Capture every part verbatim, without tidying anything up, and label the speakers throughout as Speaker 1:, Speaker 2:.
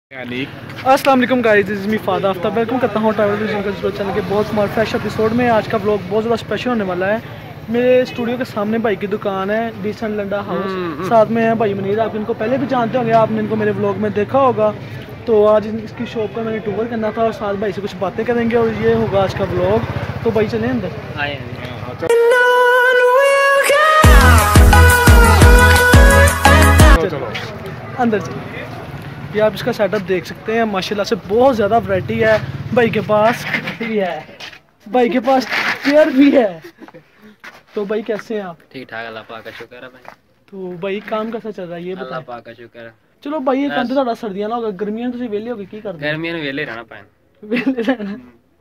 Speaker 1: अस्सलाम वालेकुम guys, this is me father Aftab. Welcome करता हूँ ट्रैवल चैनल के बहुत स्मार्ट फ्रेश एपिसोड में। आज का व्लॉग बहुत ज़्यादा स्पेशल होने वाला है। मेरे स्टूडियो के सामने भाई की दुकान है, डिसेंट लंडा हाउस। साथ में है भाई मुनीर, आप इनको पहले भी जानते होंगे, आपने इनको मेरे व्लॉग में देखा होगा। तो आज इसकी शॉप पर मैंने टूर करना था और साथ भाई से कुछ बातें करेंगे और ये होगा आज का व्लॉग। तो भाई चलें अंदर। अंदर चलो। ये आप इसका सेटअप देख सकते हैं, माशाल्लाह से बहुत ज़्यादा वैरायटी है। भाई के पास भी है, भाई के पास चेयर भी है। तो भाई कैसे हैं आप?
Speaker 2: ठीक ठाक, अल्लाह पाक का शुक्र है भाई।
Speaker 1: तो भाई काम कैसा चल रहा है ये बताएं।
Speaker 2: अल्लाह पाक का शुक्र है।
Speaker 1: चलो भाई ये कंध थोड़ा सर्दियां ना होगा, गर्मियां तुम वेले होगे की करते?
Speaker 2: गर्मियां में वेले रहना पाए,
Speaker 1: वेले रहना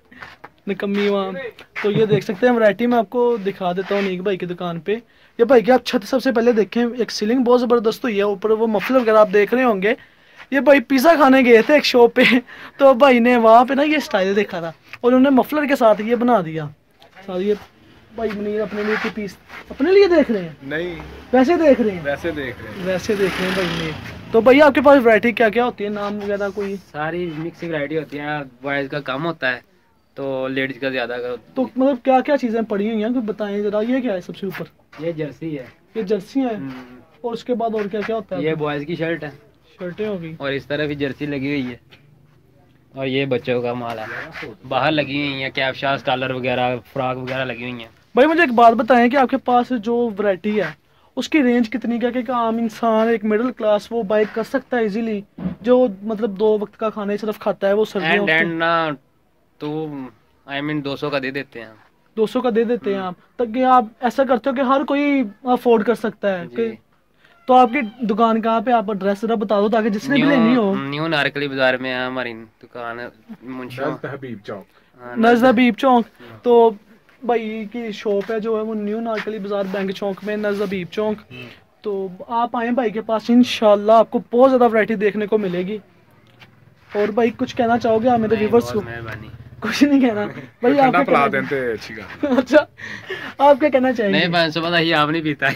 Speaker 1: निकम्मी वहाँ। तो ये देख सकते हैं वैरायटी, मैं आपको दिखा देता हूँ नीक भाई की दुकान पे। ये भाई की आप छत सबसे पहले देखें, एक सीलिंग बहुत ज़बरदस्त हुई है, ऊपर वो मफलर वगैरह आप देख रहे होंगे। ये भाई पिज़्ज़ा खाने गए थे एक शॉप पे, तो भाई ने वहाँ पे ना ये स्टाइल देखा था और उन्होंने मफलर के साथ ये बना दिया। साथ ये भाई मुनीर अपने लिए की पीस अपने लिए देख रहे हैं? नहीं, वैसे देख रहे हैं, वैसे देख रहे हैं, वैसे देख रहे हैं भाई मुनीर। तो भैया आपके पास वैरायटी क्या क्या होती है, नाम वगैरह कोई?
Speaker 2: सारी मिक्स वैरायटी होती है। बॉयज़ का कम होता है तो लेडीज का ज्यादा का।
Speaker 1: तो मतलब क्या क्या चीजें पड़ी हुई हैं, कुछ बताएं जरा। ये क्या है सबसे ऊपर?
Speaker 2: ये जर्सी है।
Speaker 1: ये जर्सी है। और उसके बाद और क्या क्या होता है?
Speaker 2: ये बॉयज़ की शर्ट है,
Speaker 1: शर्टें होगी।
Speaker 2: और इस तरह भी जर्सी लगी हुई है। और ये बच्चों का माल है, बाहर लगी हुई है, कैप शास कॉलर वगैरह फ्रॉक वगैरह लगी हुई हैं।
Speaker 1: भाई मुझे एक बात बताएं कि आपके पास जो वैरायटी है उसकी रेंज कितनी क्या, कि आम इंसान एक मिडिल क्लास वो बाइक कर सकता है इजीली, जो मतलब दो वक्त का खाना ही सिर्फ खाता है वो सर्दियों
Speaker 2: एंड एंड ना तो आई मीन दो सौ का दे देते हैं।
Speaker 1: दो सौ का दे देते हैं आप, तक कि आप ऐसा करते हो कि हर कोई अफोर्ड कर सकता है कि। तो आपकी दुकान कहाँ पे, आप एड्रेस जरा बता दो ताकि जिसने भी लेनी हो।
Speaker 2: न्यू नारकली बाजार में है हमारी दुकान,
Speaker 1: नज़द हबीब चौक, नज़द हबीब चौक। तो भाई की शॉप है जो है वो न्यू नारकली बाजार बैंक चौक में, नज़द हबीब चौक। तो आप आए भाई के पास, इंशाल्लाह आपको बहुत ज़्यादा वैरायटी देखने को मिलेगी। और भाई कुछ कहना चाहोगे आप मेरे व्यूअर्स को? कुछ नहीं कहना भाई, आप क्या देते अच्छी का। अच्छा, आप क्या कहना चाहेंगे?
Speaker 2: नहीं पाँच सौ पता ही आप नहीं पीता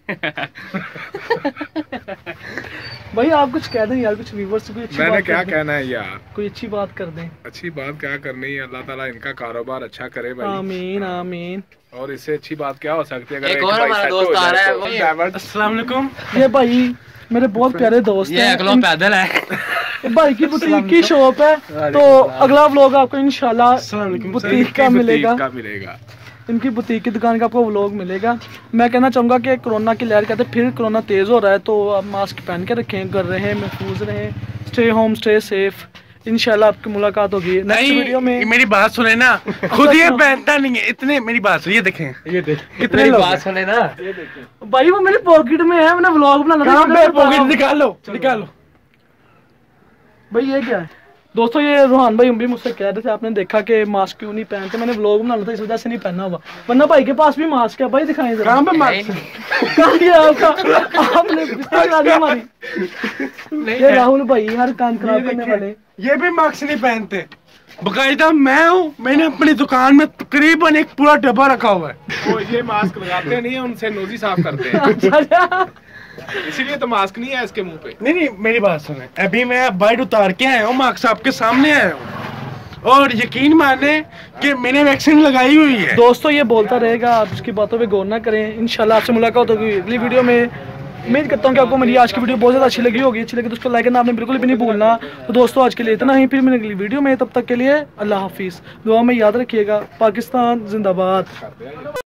Speaker 1: भाई आप कुछ कह दें यार, कुछ व्यूअर्स को अच्छी
Speaker 3: मैंने
Speaker 1: बात
Speaker 3: क्या कहना है यार,
Speaker 1: कोई अच्छी बात कर दें।
Speaker 3: अच्छी बात क्या करनी है, अल्लाह ताला इनका कारोबार अच्छा करे भाई।
Speaker 1: आमीन आमीन।
Speaker 3: और इससे अच्छी बात क्या हो सकती है? अगर
Speaker 2: एक और हमारा दोस्त आ रहा है।
Speaker 1: अस्सलाम वालेकुम। ये भाई मेरे बहुत प्यारे दोस्त हैं,
Speaker 2: ये पैदल है।
Speaker 1: भाई की बुटीक की शॉप है। तो अगला व्लॉग आपको इंशाल्लाह बुटीक का मिलेगा मिलेगा इनकी बुटीक की दुकान का आपको व्लॉग मिलेगा। मैं कहना चाहूँगा कि कोरोना की लहर कहते फिर कोरोना तेज़ हो रहा है, तो आप मास्क पहन के रखें, घर रहें, महफूज रहें, स्टे होम स्टे सेफ। इंशाल्लाह आपकी मुलाकात होगी नेक्स्ट वीडियो में।
Speaker 4: मेरी बात सुने ना, खुद ये पहनता नहीं है इतने। मेरी बात सुनिए, देखें ये देख
Speaker 1: कितने
Speaker 2: बात सुने ना,
Speaker 1: ये देखें भाई वो मेरे पॉकेट में है, मैंने व्लॉग बनाना था।
Speaker 4: कहाँ पे पॉकेट? निकालो निकालो
Speaker 1: भाई। ये क्या है दोस्तों, ये रोहान भाई भी मुझसे कह रहे थे आपने देखा कि मास्क क्यों नहीं पहनते, मैंने व्लॉग बनाना था इस वजह से नहीं पहना हुआ, वरना भाई के पास भी मास्क है। भाई दिखाएं जरा। कहाँ पे मास्क है आपका? आपने हमारी ये राहुल भाई हर काम खराब करने वाले,
Speaker 4: ये भी मास्क नहीं पहनते। बकायदा मैं हूँ, मैंने अपनी दुकान में तकरीबन एक पूरा डब्बा रखा हुआ है।
Speaker 3: वो ये मास्क लगाते नहीं है, उनसे नोजी साफ करते हैं, इसीलिए तो मास्क नहीं है इसके मुंह पे।
Speaker 4: नहीं नहीं मेरी बात सुने, अभी मैं बाइट उतार के आया हूँ, मास्क आपके सामने आया हूँ, और यकीन माने कि मैंने वैक्सीन लगाई हुई है।
Speaker 1: दोस्तों ये बोलता रहेगा, आप उसकी बातों पे गौर ना करें। इंशाल्लाह आपसे मुलाकात होगी अगली वीडियो में। उम्मीद करता हूँ कि आपको मेरी आज की वीडियो बहुत ज़्यादा अच्छी लगी होगी। अच्छी लगी तो उसको लाइक करना आपने बिल्कुल भी नहीं भूलना। तो दोस्तों आज के लिए इतना ही, फिर मिलेंगे अगली वीडियो में, तब तक के लिए अल्लाह हाफिज़। दुआ में याद रखिएगा। पाकिस्तान जिंदाबाद।